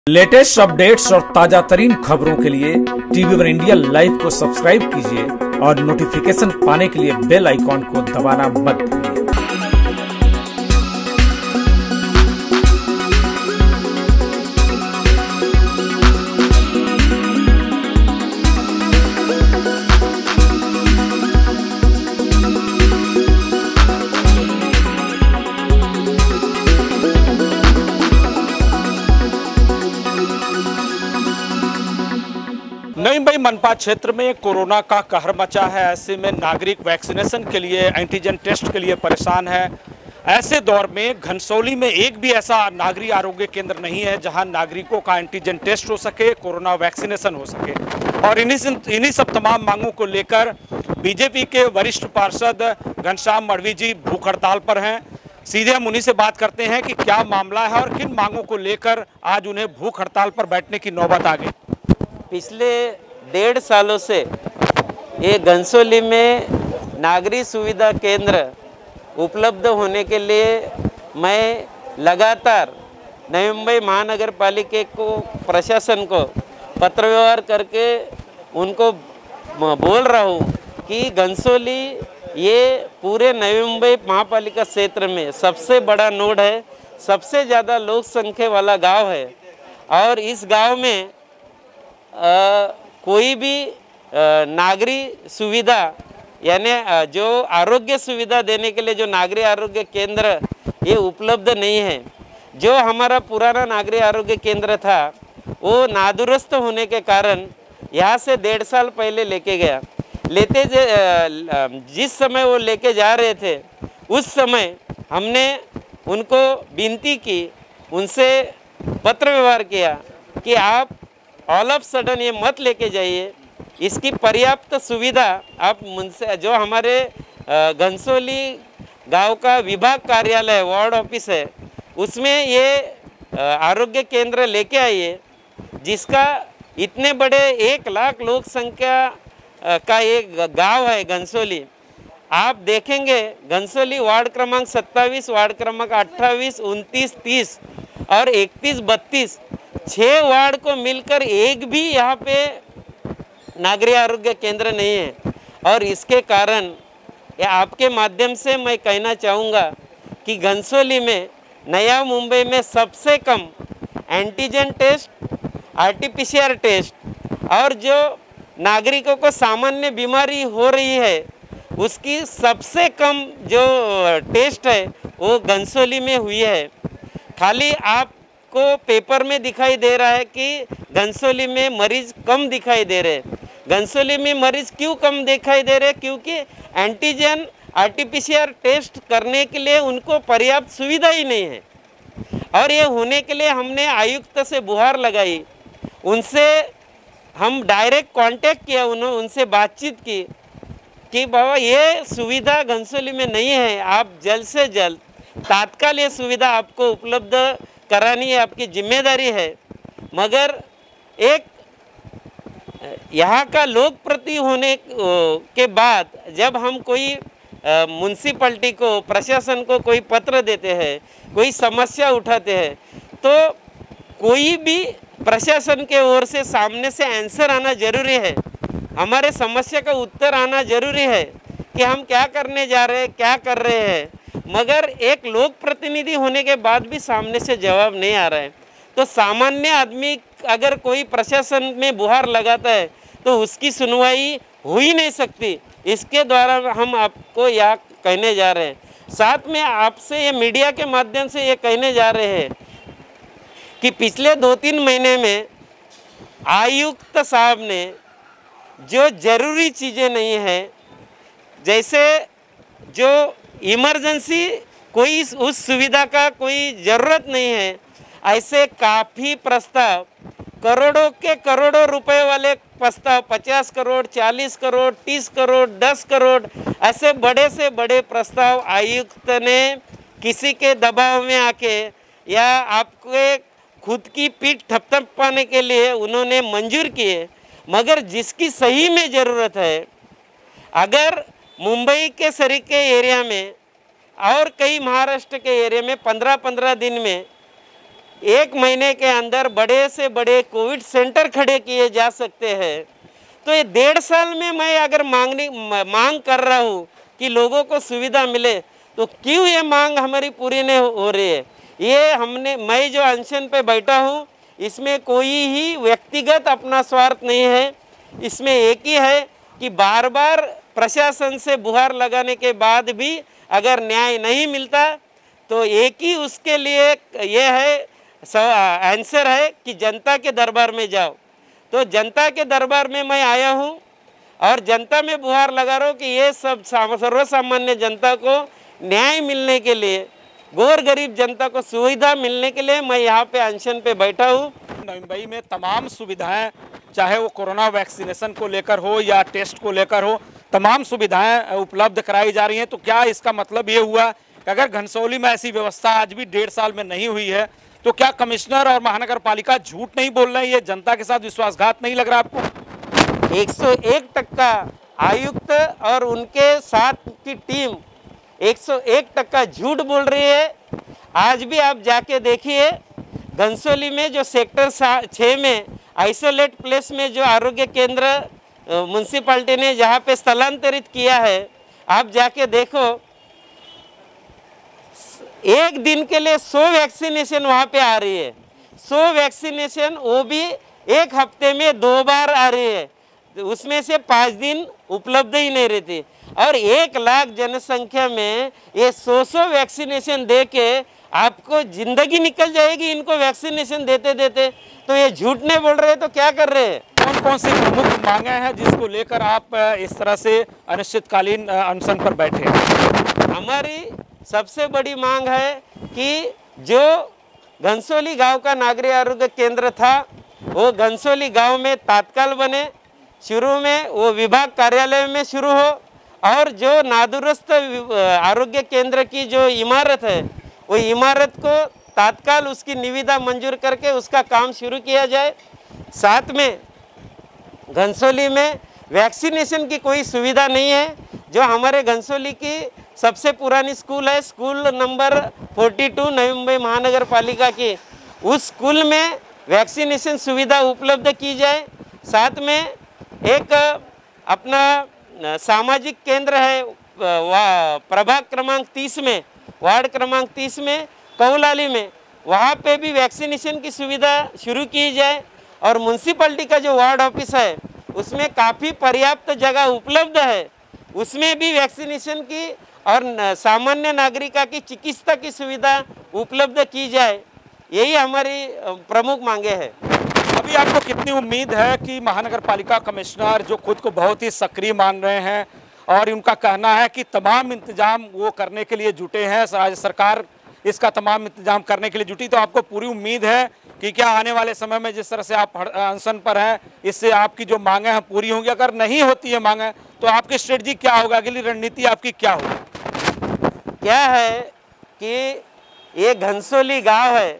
Latest updates और ताजा तरीन खबरों के लिए टीवी वन इंडिया लाइव को सब्सक्राइब कीजिए और नोटिफिकेशन पाने के लिए बेल आइकॉन को दबाना मत भूलिए। नई मुंबई मनपा क्षेत्र में कोरोना का कहर मचा है। ऐसे में नागरिक वैक्सीनेशन के लिए, एंटीजन टेस्ट के लिए परेशान है। ऐसे दौर में घनसोली में एक भी ऐसा नागरिक आरोग्य केंद्र नहीं है जहां नागरिकों का एंटीजन टेस्ट हो सके, कोरोना वैक्सीनेशन हो सके। और इन्हीं सब तमाम मांगों को लेकर बीजेपी के वरिष्ठ पार्षद घनश्याम मढ़वी जी भूख हड़ताल पर हैं। सीधे हम उन्हीं से बात करते हैं कि क्या मामला है और किन मांगों को लेकर आज उन्हें भूख हड़ताल पर बैठने की नौबत आ गई। पिछले 1.5 सालों से ये घनसोली में नागरिक सुविधा केंद्र उपलब्ध होने के लिए मैं लगातार नई मुंबई महानगर पालिका को, प्रशासन को पत्र व्यवहार करके उनको बोल रहा हूँ कि घनसोली ये पूरे नई मुंबई महापालिका क्षेत्र में सबसे बड़ा नोड है, सबसे ज़्यादा लोक संख्या वाला गांव है। और इस गांव में कोई भी नागरिक सुविधा यानी जो आरोग्य सुविधा देने के लिए जो नागरिक आरोग्य केंद्र ये उपलब्ध नहीं है। जो हमारा पुराना नागरिक आरोग्य केंद्र था वो नादुरुस्त होने के कारण यहाँ से 1.5 साल पहले लेके गया। जिस समय वो लेके जा रहे थे उस समय हमने उनको विनती की, उनसे पत्र व्यवहार किया कि आप ऑल ऑफ सडन ये मत लेके जाइए, इसकी पर्याप्त सुविधा आप मुझसे, जो हमारे घनसोली गांव का विभाग कार्यालय वार्ड ऑफिस है उसमें ये आरोग्य केंद्र लेके आइए, जिसका इतने बड़े 1 लाख लोक संख्या का एक गांव है घनसोली। आप देखेंगे घनसोली वार्ड क्रमांक 27, वार्ड क्रमांक 28, 29, 30 और 31, 32 6 वार्ड को मिलकर एक भी यहाँ पे नागरिक आरोग्य केंद्र नहीं है। और इसके कारण या आपके माध्यम से मैं कहना चाहूँगा कि घनसोली में, नया मुंबई में सबसे कम एंटीजन टेस्ट, आरटीपीसीआर टेस्ट और जो नागरिकों को सामान्य बीमारी हो रही है उसकी सबसे कम जो टेस्ट है वो घनसोली में हुई है। खाली आपको पेपर में दिखाई दे रहा है कि घनसोली में मरीज कम दिखाई दे रहे हैं। घनसोली में मरीज क्यों कम दिखाई दे रहे? क्योंकि एंटीजन आरटीपीसीआर टेस्ट करने के लिए उनको पर्याप्त सुविधा ही नहीं है। और ये होने के लिए हमने आयुक्त से गुहार लगाई, उनसे हम डायरेक्ट कांटेक्ट किया, उनसे बातचीत की कि बाबा ये सुविधा घनसोली में नहीं है, आप जल्द से जल्द तात्काल ये सुविधा आपको उपलब्ध करानी है, आपकी जिम्मेदारी है। मगर एक यहाँ का लोक प्रति होने के बाद जब हम कोई म्युनिसिपैलिटी को, प्रशासन को कोई पत्र देते हैं, कोई समस्या उठाते हैं, तो कोई भी प्रशासन के ओर से सामने से आंसर आना जरूरी है, हमारे समस्या का उत्तर आना जरूरी है कि हम क्या करने जा रहे हैं, क्या कर रहे हैं। मगर एक लोक प्रतिनिधि होने के बाद भी सामने से जवाब नहीं आ रहा है। तो सामान्य आदमी अगर कोई प्रशासन में गुहार लगाता है तो उसकी सुनवाई हो ही नहीं सकती। इसके द्वारा हम आपको यह कहने जा रहे हैं। साथ में आपसे ये मीडिया के माध्यम से ये कहने जा रहे हैं कि पिछले 2-3 महीने में आयुक्त साहब ने जो ज़रूरी चीज़ें नहीं हैं, जैसे जो इमरजेंसी कोई उस सुविधा का कोई ज़रूरत नहीं है, ऐसे काफ़ी प्रस्ताव, करोड़ों के करोड़ों रुपए वाले प्रस्ताव, 50 करोड़, 40 करोड़, 30 करोड़, 10 करोड़, ऐसे बड़े से बड़े प्रस्ताव आयुक्त ने किसी के दबाव में आके या आपके खुद की पीठ थपथपाने के लिए उन्होंने मंजूर किए। मगर जिसकी सही में ज़रूरत है, अगर मुंबई के सरीके एरिया में और कई महाराष्ट्र के एरिया में 15-15 दिन में 1 महीने के अंदर बड़े से बड़े कोविड सेंटर खड़े किए जा सकते हैं, तो ये 1.5 साल में मैं अगर मांग कर रहा हूँ कि लोगों को सुविधा मिले, तो क्यों ये मांग हमारी पूरी नहीं हो रही है? ये मैं जो अनशन पे बैठा हूँ, इसमें कोई ही व्यक्तिगत अपना स्वार्थ नहीं है। इसमें एक ही है कि बार बार प्रशासन से गुहार लगाने के बाद भी अगर न्याय नहीं मिलता, तो एक ही उसके लिए ये है आंसर है कि जनता के दरबार में जाओ। तो जनता के दरबार में मैं आया हूँ और जनता में गुहार लगा रहा हूँ कि ये सब सर्वसामान्य जनता को न्याय मिलने के लिए, गौर गरीब जनता को सुविधा मिलने के लिए मैं यहाँ पे अनशन पे बैठा हूँ। नवी मुंबई में तमाम सुविधाएं, चाहे वो कोरोना वैक्सीनेशन को लेकर हो या टेस्ट को लेकर हो, तमाम सुविधाएं उपलब्ध कराई जा रही हैं। तो क्या इसका मतलब ये हुआ कि अगर घनसोली में ऐसी व्यवस्था आज भी 1.5 साल में नहीं हुई है, तो क्या कमिश्नर और महानगर पालिका झूठ नहीं बोल रहे हैं? ये जनता के साथ विश्वासघात नहीं लग रहा आपको? 101% आयुक्त और उनके साथ की टीम 101% झूठ बोल रही है। आज भी आप जाके देखिए, घनसोली में जो सेक्टर 6 में आइसोलेट प्लेस में जो आरोग्य केंद्र म्यूनसिपाल्टी ने जहाँ पे स्थलांतरित किया है, आप जाके देखो, एक दिन के लिए 100 वैक्सीनेशन वहाँ पे आ रही है। 100 वैक्सीनेशन वो भी एक हफ्ते में 2 बार आ रही है, उसमें से 5 दिन उपलब्ध ही नहीं रहती। और 1 लाख जनसंख्या में ये 100 वैक्सीनेशन दे के आपको जिंदगी निकल जाएगी इनको वैक्सीनेशन देते देते। तो ये झूठ नहीं बोल रहे तो क्या कर रहे हैं? कौन कौन सी प्रमुख मांगे हैं जिसको लेकर आप इस तरह से अनिश्चितकालीन अनशन पर बैठे हैं? हमारी सबसे बड़ी मांग है कि जो घनसोली गांव का नागरिक आरोग्य केंद्र था, वो घनसोली गांव में तात्काल बने। शुरू में वो विभाग कार्यालय में शुरू हो, और जो नादुरुस्त आरोग्य केंद्र की जो इमारत है, वो इमारत को तात्काल उसकी निविदा मंजूर करके उसका काम शुरू किया जाए। साथ में घनसोली में वैक्सीनेशन की कोई सुविधा नहीं है। जो हमारे घनसोली की सबसे पुरानी स्कूल है, स्कूल नंबर 42 नवी मुंबई महानगर पालिका की, उस स्कूल में वैक्सीनेशन सुविधा उपलब्ध की जाए। साथ में एक अपना सामाजिक केंद्र है प्रभाग क्रमांक 30 में, वार्ड क्रमांक 30 में, कौलाली में, वहाँ पे भी वैक्सीनेशन की सुविधा शुरू की जाए। और म्यूनसिपैलिटी का जो वार्ड ऑफिस है, उसमें काफ़ी पर्याप्त जगह उपलब्ध है, उसमें भी वैक्सीनेशन की और सामान्य नागरिका की चिकित्सा की सुविधा उपलब्ध की जाए। यही हमारी प्रमुख मांगे हैं। अभी आपको कितनी उम्मीद है कि महानगर पालिका कमिश्नर, जो खुद को बहुत ही सक्रिय मान रहे हैं और उनका कहना है कि तमाम इंतजाम वो करने के लिए जुटे हैं, राज्य सरकार इसका तमाम इंतजाम करने के लिए जुटी, तो आपको पूरी उम्मीद है कि क्या आने वाले समय में जिस तरह से आप अनशन पर हैं, इससे आपकी जो मांगे हैं पूरी होंगी? अगर नहीं होती है मांगे, तो आपकी स्ट्रेटजी क्या होगा, अगली रणनीति आपकी क्या होगी? क्या है कि ये घनसोली गांव है,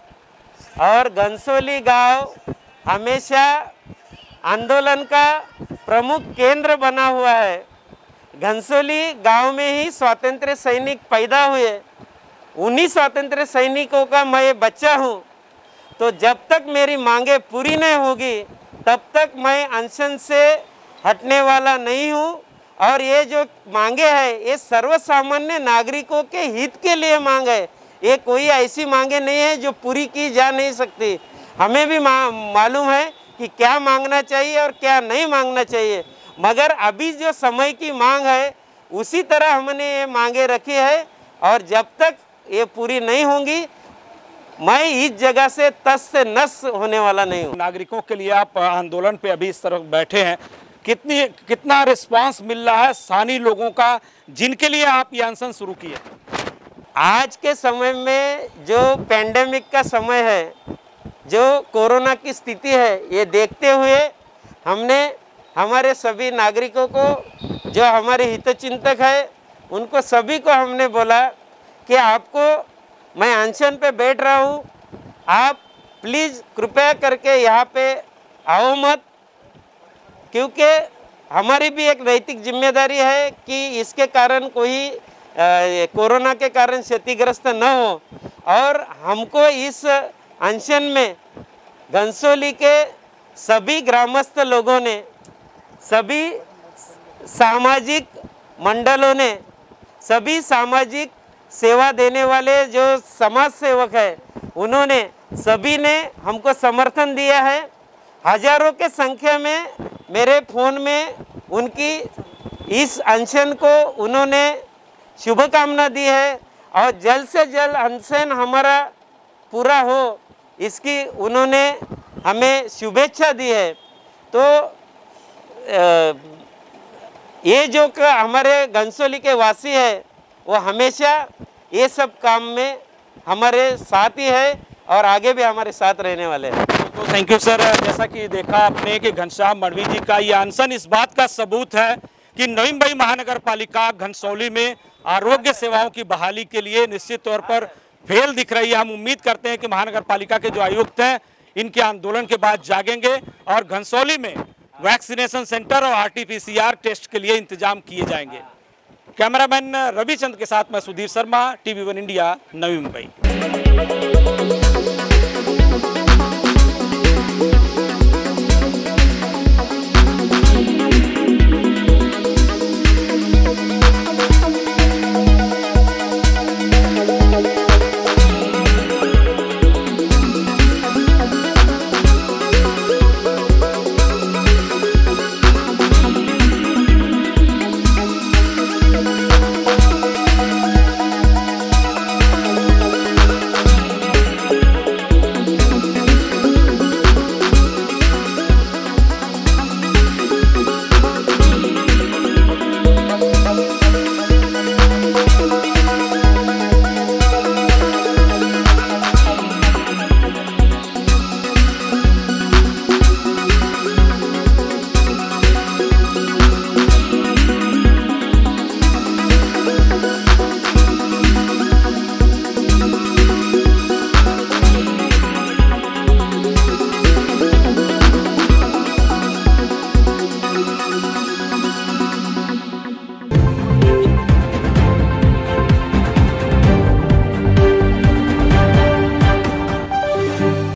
और घनसोली गांव हमेशा आंदोलन का प्रमुख केंद्र बना हुआ है। घनसोली गांव में ही स्वातंत्र्य सैनिक पैदा हुए, उन्हीं स्वातंत्र्य सैनिकों का मैं बच्चा हूँ। तो जब तक मेरी मांगे पूरी नहीं होगी, तब तक मैं अनशन से हटने वाला नहीं हूँ। और ये जो मांगे हैं, ये सर्वसामान्य नागरिकों के हित के लिए मांग है। ये कोई ऐसी मांगे नहीं है जो पूरी की जा नहीं सकती। हमें भी मालूम है कि क्या मांगना चाहिए और क्या नहीं मांगना चाहिए, मगर अभी जो समय की मांग है, उसी तरह हमने ये मांगे रखी है। और जब तक ये पूरी नहीं होंगी, मैं इस जगह से तस से नस होने वाला नहीं हूँ। नागरिकों के लिए आप आंदोलन पे अभी इस तरह बैठे हैं, कितना रिस्पांस मिल रहा है स्थानीय लोगों का, जिनके लिए आप ये अनशन शुरू किए? आज के समय में जो पेंडेमिक का समय है, जो कोरोना की स्थिति है, ये देखते हुए हमने हमारे सभी नागरिकों को, जो हमारे हितचिंतक है, उनको सभी को हमने बोला कि आपको, मैं अनशन पे बैठ रहा हूँ, आप प्लीज़ कृपया करके यहाँ पे आओ मत, क्योंकि हमारी भी एक नैतिक जिम्मेदारी है कि इसके कारण कोई कोरोना के कारण क्षतिग्रस्त न हो। और हमको इस अनशन में घनसोली के सभी ग्रामस्थ लोगों ने, सभी सामाजिक मंडलों ने, सभी सामाजिक सेवा देने वाले जो समाज सेवक है, उन्होंने सभी ने हमको समर्थन दिया है। हजारों के संख्या में मेरे फ़ोन में उनकी इस अनशन को उन्होंने शुभकामना दी है और जल्द से जल्द अनशन हमारा पूरा हो, इसकी उन्होंने हमें शुभेच्छा दी है। तो ये जो हमारे घनसोली के वासी है वो हमेशा ये सब काम में हमारे साथ ही है और आगे भी हमारे साथ रहने वाले हैं। तो थैंक यू सर। जैसा कि देखा आपने कि घनश्याम मडवी जी का ये अनशन इस बात का सबूत है कि नवी मुंबई महानगर पालिका घनसोली में आरोग्य सेवाओं की बहाली के लिए निश्चित तौर पर फेल दिख रही है। हम उम्मीद करते हैं कि महानगर पालिका के जो आयुक्त हैं इनके आंदोलन के बाद जागेंगे और घनसोली में वैक्सीनेशन सेंटर और RT-PCR टेस्ट के लिए इंतजाम किए जाएंगे। कैमरामैन रविचंद के साथ मैं सुधीर शर्मा, TV1 इंडिया, नवी मुंबई।